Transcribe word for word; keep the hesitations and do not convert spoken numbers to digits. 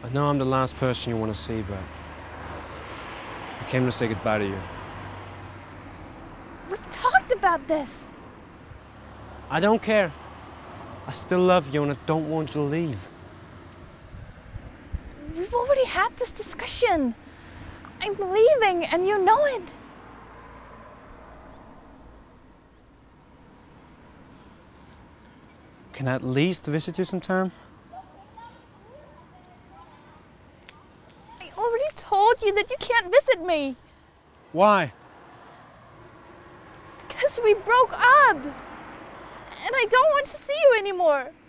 I know I'm the last person you want to see, but I came to say goodbye to you. We've talked about this. I don't care. I still love you and I don't want you to leave. We've already had this discussion. I'm leaving and you know it. Can I at least visit you sometime? I already told you that you can't visit me. Why? Because we broke up. And I don't want to see you anymore.